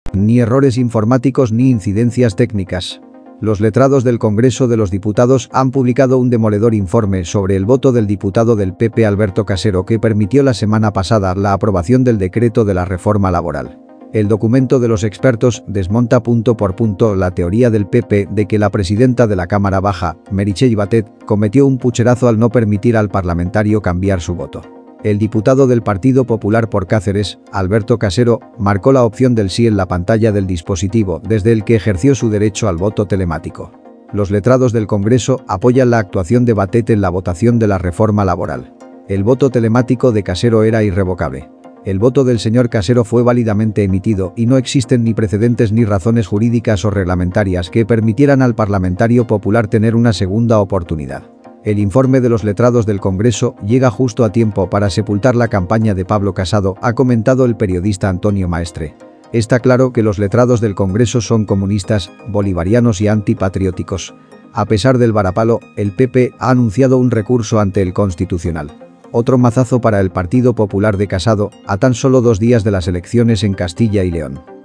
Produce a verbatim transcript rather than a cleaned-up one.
Ni errores informáticos ni incidencias técnicas. Los letrados del Congreso de los Diputados han publicado un demoledor informe sobre el voto del diputado del P P Alberto Casero que permitió la semana pasada la aprobación del decreto de la reforma laboral. El documento de los expertos desmonta punto por punto la teoría del P P de que la presidenta de la Cámara Baja, Meritxell Batet, cometió un pucherazo al no permitir al parlamentario cambiar su voto. El diputado del Partido Popular por Cáceres, Alberto Casero, marcó la opción del sí en la pantalla del dispositivo desde el que ejerció su derecho al voto telemático. Los letrados del Congreso apoyan la actuación de Batet en la votación de la reforma laboral. El voto telemático de Casero era irrevocable. El voto del señor Casero fue válidamente emitido y no existen ni precedentes ni razones jurídicas o reglamentarias que permitieran al parlamentario popular tener una segunda oportunidad. El informe de los letrados del Congreso llega justo a tiempo para sepultar la campaña de Pablo Casado, ha comentado el periodista Antonio Maestre. Está claro que los letrados del Congreso son comunistas, bolivarianos y antipatrióticos. A pesar del varapalo, el P P ha anunciado un recurso ante el Constitucional. Otro mazazo para el Partido Popular de Casado, a tan solo dos días de las elecciones en Castilla y León.